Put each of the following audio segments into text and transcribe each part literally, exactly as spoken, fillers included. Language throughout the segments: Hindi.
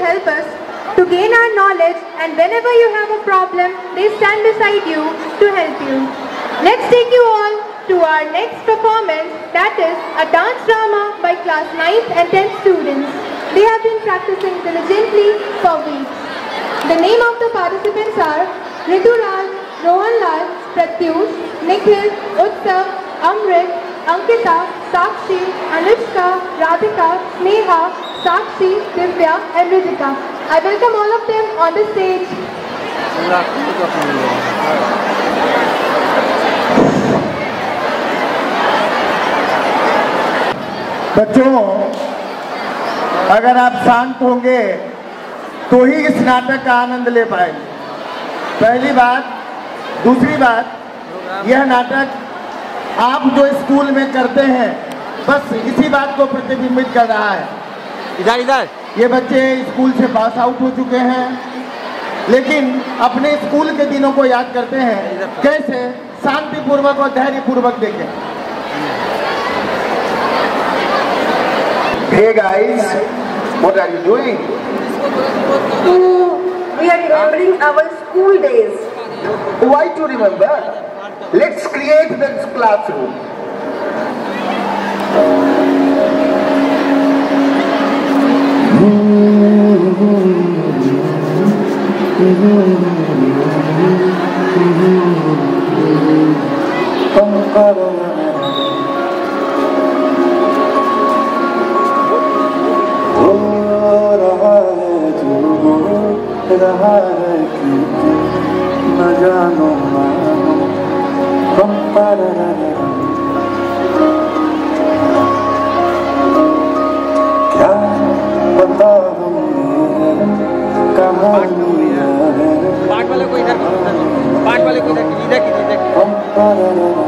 help us to gain our knowledge, and whenever you have a problem, they stand beside you to help you. Let's take you all to our next performance, that is a dance drama by class ninth and tenth students. They have been practicing diligently for weeks. The name of the participants are Rituraj, Rohan, Pratyush, Nikhil, Utsav, Amrit, Ankita, Sakshi, Anushka, Radhika, Sneha, Sakshi, Divya and Radhika. I welcome all of them on the stage. बच्चों, अगर आप शांत होंगे तो ही इस नाटक का आनंद ले पाएंगे। पहली बात। दूसरी बात, यह नाटक आप जो स्कूल में करते हैं बस इसी बात को प्रतिबिंबित कर रहा है। इधर इधर ये बच्चे स्कूल से पास आउट हो चुके हैं, लेकिन अपने स्कूल के दिनों को याद करते हैं कैसे शांतिपूर्वक और धैर्यपूर्वक देखें। Hey guys, what are you doing? We are remembering our school days. Why to remember? Let's create this classroom. रहा है कि न जानो मानो हम पर क्या पता हमने कहाँ लिया है। पार्ट वाले को इधर पार्ट वाले को इधर इधर इधर हम पर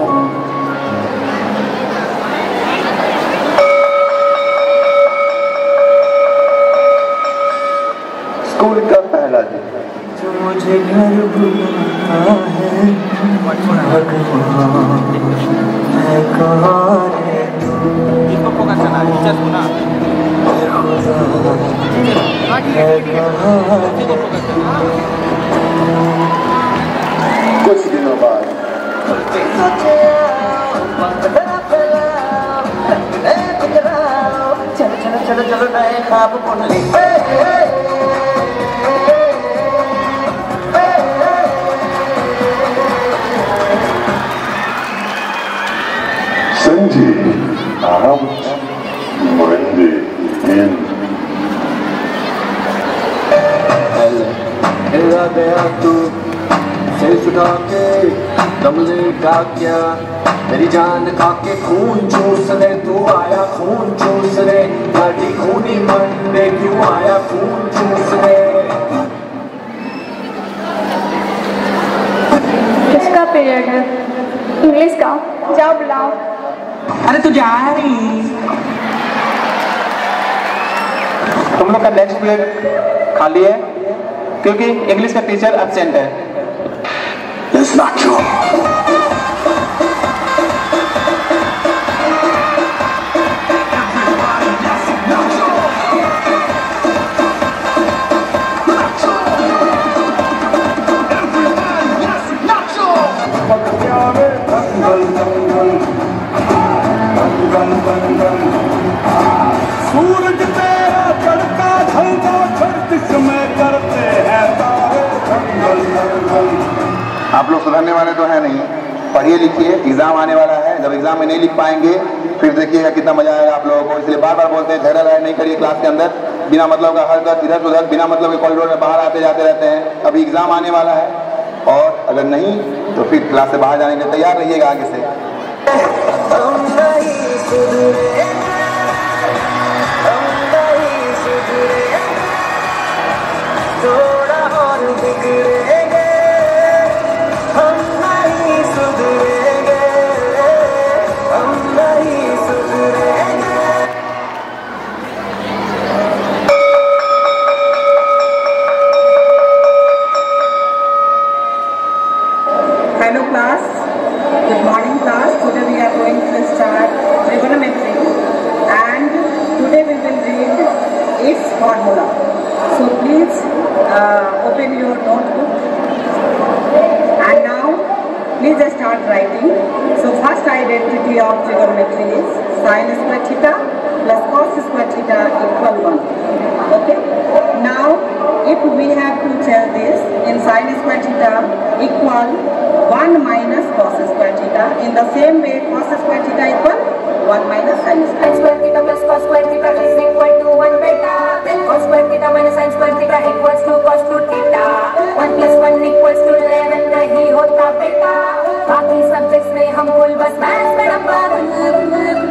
स्कूल का पहला दिन। जो मुझे घर बुलाता है भगवान, मैं कहाँ रे तू इसको फोकस करना टीचर को ना खुदा, मैं कहाँ इसको फोकस करना। कुछ दिनों बाद चलो चलो चलो चलो नए ख्वाब बुन ले। out, Monday, in. मेरा गया तू सिर उठा के दमले का क्या, मेरी जान खा के खून चूस ले, तू आया खून चूस ले, गाड़ी खूनी मंडे क्यों आया खून चूस ले। किसका पीरियड है? इंग्लिश का। जाओ बुलाओ। अरे तू जा रही। तुम लोग का नेक्स्ट पीरियड खाली है क्योंकि इंग्लिश का टीचर एब्सेंट है। It's not true. सूरज तेरा चढ़ता ढलता गर्दिश में करते हैं तारे जंगल जंगल। आप लोग सुधरने वाले तो है नहीं, पढ़िए लिखिए, एग्जाम आने वाला है, जब एग्जाम में नहीं लिख पाएंगे फिर देखिएगा कितना मजा आएगा आप लोगों को। इसलिए बार बार बोलते हैं झगड़ा लड़ाई नहीं करिए क्लास के अंदर, बिना मतलब का हरकत इधर उधर बिना मतलब के कॉरिडोर में बाहर आते जाते रहते हैं। अभी एग्जाम आने वाला है और अगर नहीं तो फिर क्लास से बाहर जाने के लिए तैयार रहिएगा आगे से। Hello class, good morning class. Today we are going to start trigonometry and today we will read its formula. So please uh, open your notebook. And now, please start writing. So first identity of trigonometry is sin square theta plus cos square theta equal one. Okay. Now, if we have to tell this in sin square theta equal one minus cos square theta, in the same way cos square theta equal one minus sin square theta plus cos square theta is equal to one beta. Then cos square theta minus sin square theta equals to cos two theta. one plus one equals to eleven नहीं होता बेटा. बाकी सब्जेक्ट्स में हम कुल बस मैथ्स में नंबर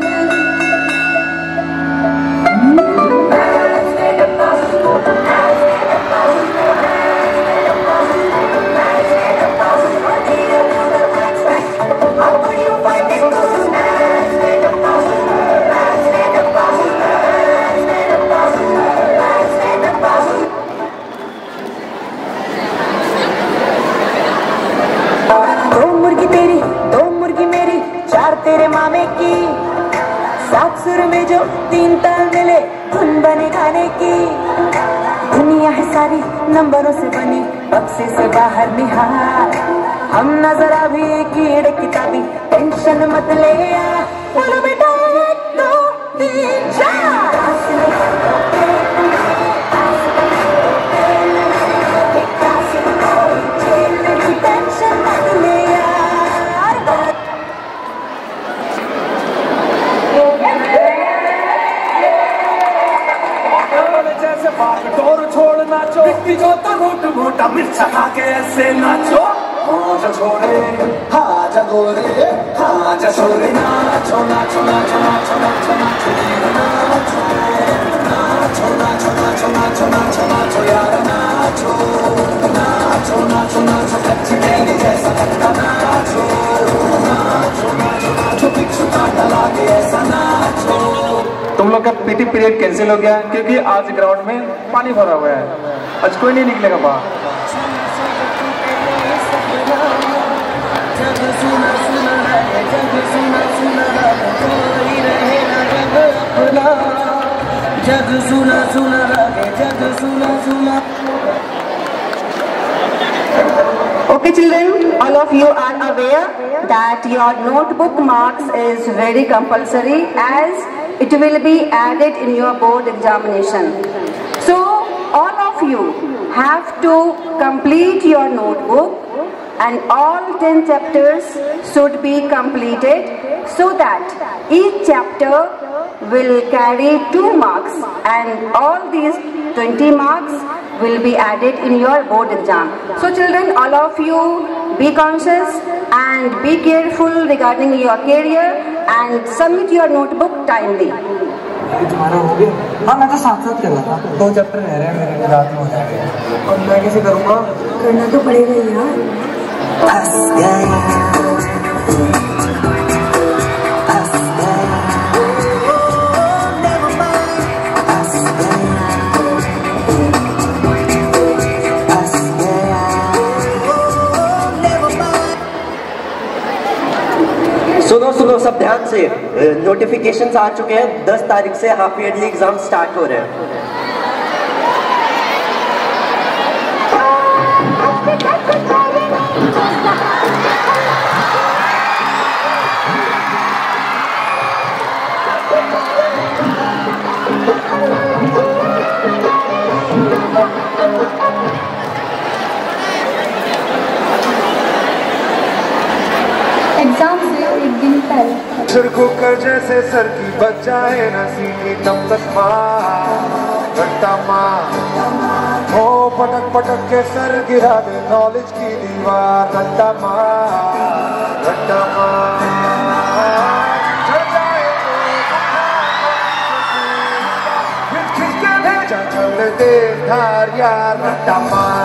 तेरे मामे की सात सुर में जो तीन ताल मिले धुन बने गाने की. दुनिया है सारी नंबरों से बनी बक्से से बाहर निहार. हम नजर अभी कीड़े किताबी टेंशन मत ले यार. बोलो बेटा एक दो तीन चार. टेंशन मत ले यार. डोर छोड़ नाचो मिट्टी जो तो रोट मोटा मिर्चा खा के ऐसे नाचो. हाजा छोड़े हाजा गोरे हाजा छोड़े नाचो नाचो नाचो नाचो नाचो नाचो नाचो नाचो नाचो नाचो नाचो नाचो नाचो यार नाचो नाचो नाचो नाचो कच्ची तेरे जैसा लगता नाचो नाचो नाचो नाचो पिक्चर काटा लागे ऐसा नाचो. तुम लोग का पीटी पीरियड कैंसिल हो गया क्योंकि आज ग्राउंड में पानी भरा हुआ है. आज कोई नहीं निकलेगा बाहर. जग सुना सुना लगे जग सुना सुना. Okay children, all of you are aware that your notebook marks is very compulsory as it will be added in your board examination. So all of you have to complete your notebook and all ten chapters should be completed so that each chapter will carry two marks and all these twenty marks will be added in your board exam. So children, all of you be conscious and be careful regarding your career and submit your notebook timely. तुम्हारा हो गया? हाँ मैं तो साथ साथ कर रहा था. दो चैप्टर रह रहे हैं मेरे रात में हो जाएंगे. और मैं कैसे करूँगा? करना तो पड़ेगा यार. फंस गया सुनो सुनो सब ध्यान से. नोटिफिकेशंस आ चुके हैं. दस तारीख से हाफ ईयरली एग्जाम स्टार्ट हो रहे हैं. एग्जाम से एक दिन पहले सिर कुकर जैसे सर की बच जाए न सीटी तब तक माँ घंटा माँ हो पटक पटक के सर गिरा दे नॉलेज की दीवार. घंटा माँ घंटा माँ चल दे धार यार. घंटा माँ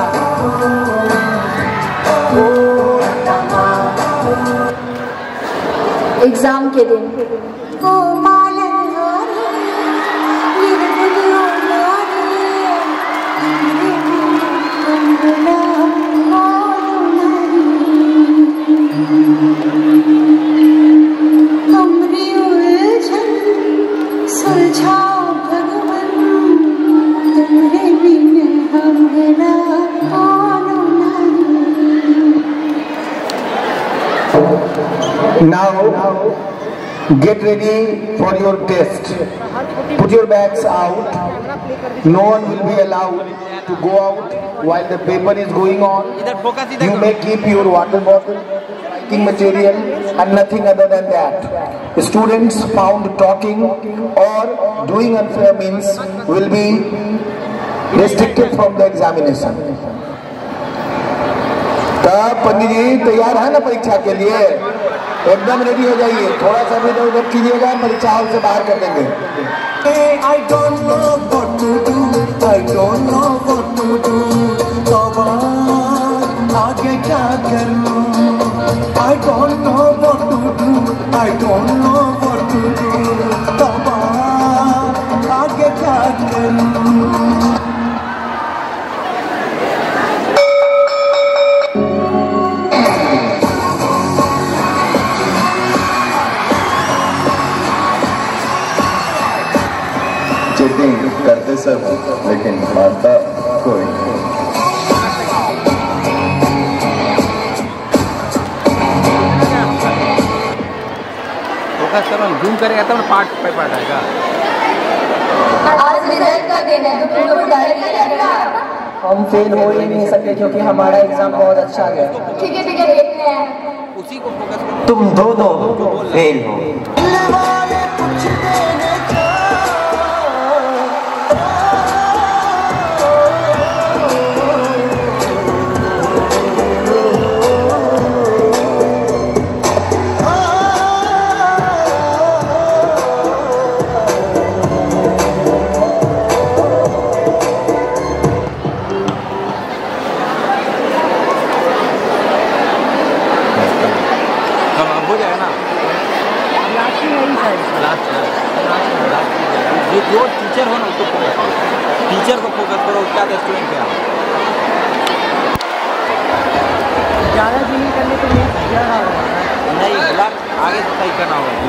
एग्जाम के दिन सुलझाओ भगवान तुमरे बिना Now, get ready for your test. Put your bags out. No one will be allowed to go out while the paper is going on. You may keep your water bottle, writing material, and nothing other than that. Students found talking or doing unfair means will be restricted from the examination. तब पंडित जी तैयार है ना परीक्षा के लिए? एकदम रेडी हो जाइए. थोड़ा सा भी इधर उधर कीजिएगा, परीक्षा हॉल से बाहर कर देंगे. I don't know what to do. I don't know what to do. तौबा आगे क्या करूं? I don't know what to do. I don't know what to do. तौबा आगे क्या करूं? चीटिंग करते सब, लेकिन मानता कोई नहीं. फोकस करो, जूम करेगा तब पार्ट पे पार्ट आएगा. आज रिजल्ट का दिन है तो तुम लोग डायरेक्ट करेगा. हम फेल हो ही नहीं सकते क्योंकि हमारा एग्जाम बहुत अच्छा गया. ठीक है ठीक है देखते हैं. उसी को फोकस करो. तुम दोनों फेल हो. जो टीचर हो ना उसको फोकस करो. टीचर को फोकस करो, क्या स्टूडेंट क्या ज़्यादा जीनी करने के लिए नहीं, ब्लॉक आगे से सही करना होगा.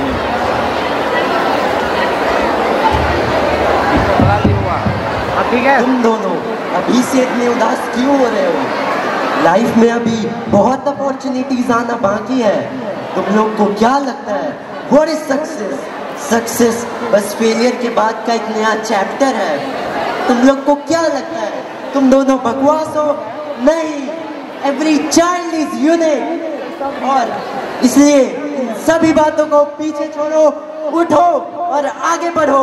ठीक है. तुम दोनों अभी से इतने उदास क्यों हो रहे हो? लाइफ में अभी बहुत अपॉर्चुनिटीज आना बाकी है. तुम लोग को क्या लगता है व्हाट इज सक्सेस? सक्सेस बस फेलियर के बाद का एक नया चैप्टर है. तुम लोग को क्या लगता है तुम दोनों बकवास हो? नहीं, एवरी चाइल्ड इज यूनिक. और इसलिए इन सभी बातों को पीछे छोड़ो, उठो और आगे बढ़ो.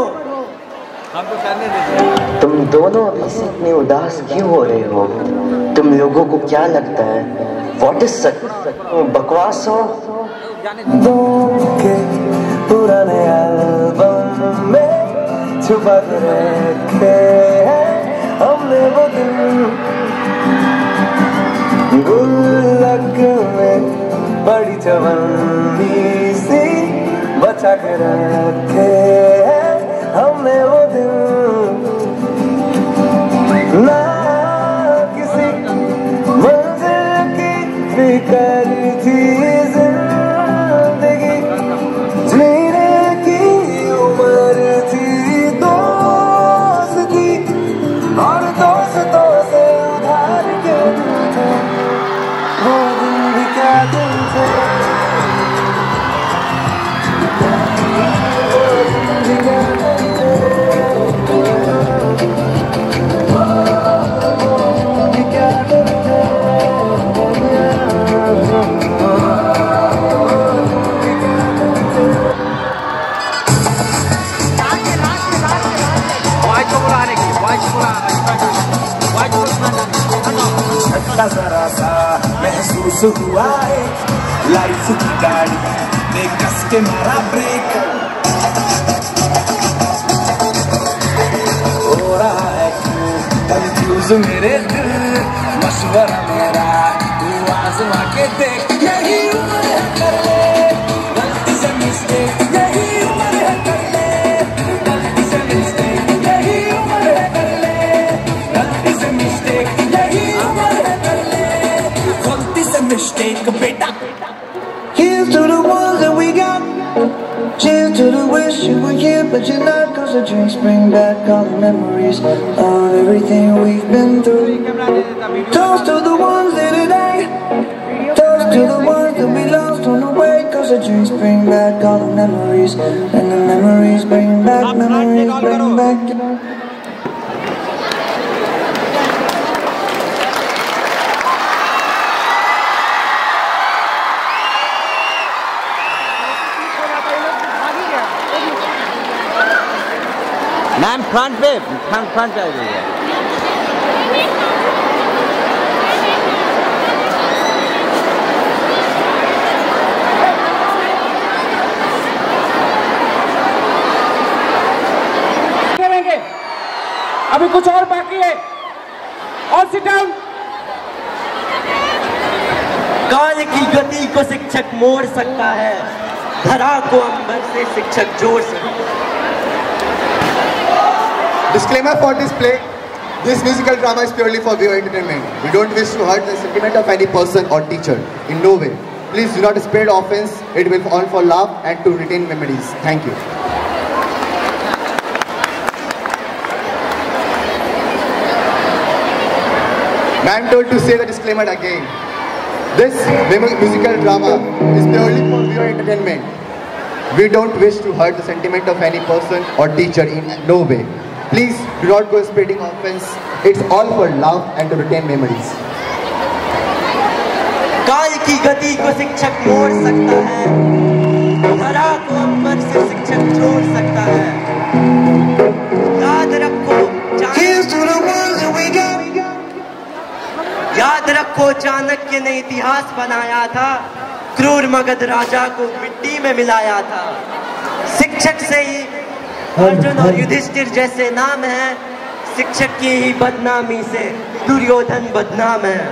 तुम दोनों अभी से इतने उदास क्यों हो रहे हो? तुम लोगों को क्या लगता है व्हाट इज सक्सेस? बकवास हो? पुराने एल्बम में छुपा के रखे हैं हमने वो दिन. गुल्लक में बड़ी जवानी सी बचा के रखे हैं हमने वो दिन. ना किसी मंजिल की फिक्र थी, जिंदगी जीने की उम्र थी, दोस्ती और दोस्तों से उधार के थे वो दिन भी क्या दिन थे. जरा सा महसूस हुआ है लाइफ की गाड़ी ने कस के मारा ब्रेक. हो रहा है क्यों कंफ्यूज मेरे दिल, मशवरा मेरा तू आजमा के देख. यही उम्र है कर ले गलती से मिस्टेक, यही उम्र है कर ले गलती से मिस्टेक, यही उम्र है कर ले गलती से मिस्टेक, यही उम्र है कर ले गलती से मिस्टेक. बेटा here's to the ones that we got, cheers to the wish you were here but you're not, cause the drinks bring back all the memories of everything we've been through. Toast to the ones here today, toast to the ones that we lost on the way, cause the dreams back all the memories, and the memories bring back, memories bring back. Ma'am front पे फ्रंट फ्रंट पे आ जाइए। करेंगे अभी कुछ और बाकी है। और सिट डाउन। काल की गति को शिक्षक मोड़ सकता है, धरा को अंबर से शिक्षक जोड़ सकता है। Disclaimer for this play: this musical drama is purely for viewer entertainment. We don't wish to hurt the sentiment of any person or teacher in no way. Please do not spread offense. It will all for laugh and to retain memories. Thank you. I am told to say the disclaimer again. This musical drama is purely for viewer entertainment. We don't wish to hurt the sentiment of any person or teacher in no way. Please do not go spreading offense. It's all for love and to retain memories. काल की गति को शिक्षक मोड़ सकता है, धरा को अंबर से शिक्षक जोड़ सकता है। याद रखो याद रखो चाणक्य ने इतिहास बनाया था, क्रूर मगध राजा को मिट्टी में मिलाया था। शिक्षक से ही अर्जुन और युधिष्ठिर जैसे नाम है, शिक्षक की ही बदनामी से दुर्योधन बदनाम है।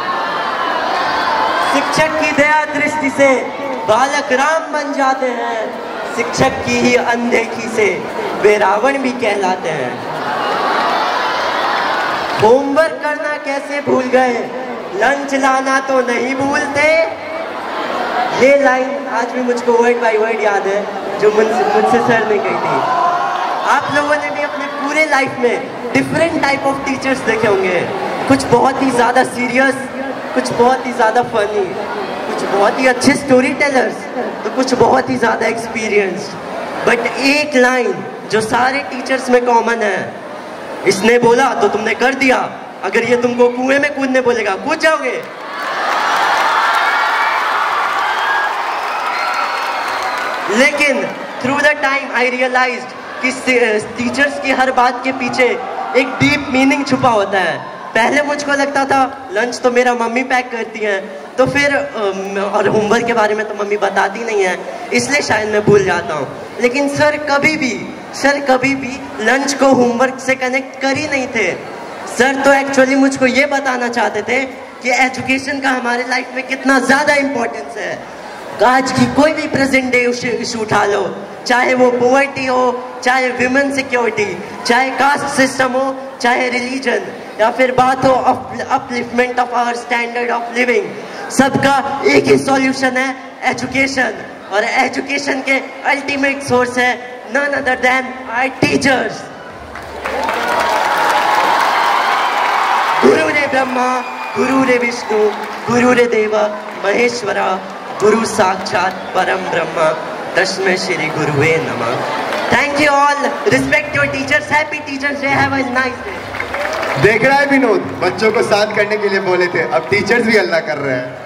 शिक्षक की दया दृष्टि से बालक राम बन जाते हैं, शिक्षक की ही अनदेखी से वे रावण भी कहलाते हैं। होमवर्क करना कैसे भूल गए, लंच लाना तो नहीं भूलते। ये लाइन आज भी मुझको वर्ड बाय वर्ड याद है जो मुझसे मुझसे सर ने कही थी। आप लोगों ने भी अपने पूरे लाइफ में डिफरेंट टाइप ऑफ टीचर्स देखे होंगे, कुछ बहुत ही ज़्यादा सीरियस, कुछ बहुत ही ज़्यादा फनी, कुछ बहुत ही अच्छे स्टोरी टेलर्स, तो कुछ बहुत ही ज़्यादा एक्सपीरियंस्ड। बट एक लाइन जो सारे टीचर्स में कॉमन है, इसने बोला तो तुमने कर दिया, अगर ये तुमको कुएं में कूदने बोलेगा कूद जाओगे। लेकिन through the time I realised कि टीचर्स की हर बात के पीछे एक डीप मीनिंग छुपा होता है। पहले मुझको लगता था लंच तो मेरा मम्मी पैक करती हैं, तो फिर और होमवर्क के बारे में तो मम्मी बताती नहीं है, इसलिए शायद मैं भूल जाता हूँ। लेकिन सर कभी भी सर कभी भी लंच को होमवर्क से कनेक्ट कर ही नहीं थे। सर तो एक्चुअली मुझको ये बताना चाहते थे कि एजुकेशन का हमारे लाइफ में कितना ज़्यादा इम्पोर्टेंस है। आज की कोई भी प्रेजेंट डे इशू उठा लो, चाहे वो पॉवर्टी हो, चाहे विमेन सिक्योरिटी, चाहे कास्ट सिस्टम हो, चाहे रिलीजन, या फिर बात हो upliftment of our standard of living, सबका एक ही सॉल्यूशन है एजुकेशन। और एजुकेशन के अल्टीमेट सोर्स है none other than our teachers. गुरु रे ब्रह्मा गुरु रे विष्णु गुरु रे देव महेश्वरा गुरु साक्षात परम ब्रह्मा तस्मै श्री गुरुवे नमः। Thank you all, respect your teachers, happy teachers day, have a nice day. देख रहा है विनोद, बच्चों को साथ करने के लिए बोले थे, अब टीचर्स भी अल्लाह कर रहे हैं।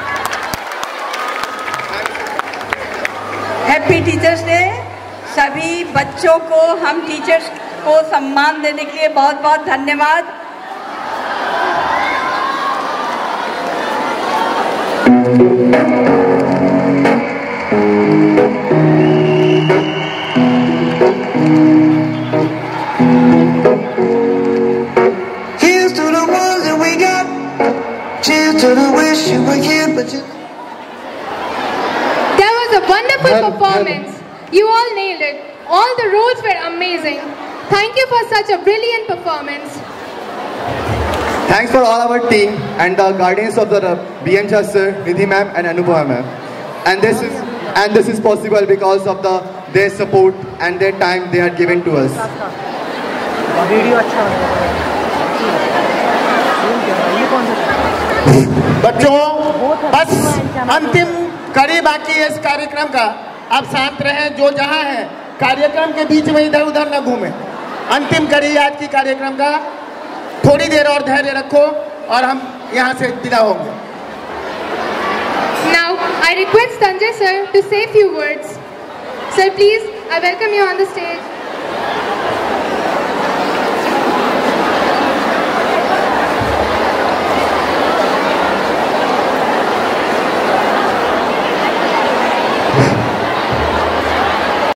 Happy teachers day. सभी बच्चों को, हम टीचर्स को सम्मान देने के लिए बहुत बहुत धन्यवाद। Here's to the ones that we got. Cheers to the wish you were here, but you. That was a wonderful performance. You all nailed it. All the roles were amazing. Thank you for such a brilliant performance. Thanks for all our team and the guardians of the B M Jha sir, Nidhi ma'am and Anupama ma'am. And this is and this is possible because of the their support and their time they had given to us. बच्चों, बस अंतिम कड़ी बाकी है इस कार्यक्रम का। आप शांत रहें, जो जहाँ है कार्यक्रम के बीच में इधर उधर न घूमें। अंतिम कड़ी आज की कार्यक्रम का, थोड़ी देर और धैर्य रखो और हम यहाँ से विदा होंगे। Now I request Sanjay sir to say few words. Sir, please, I welcome you on the stage.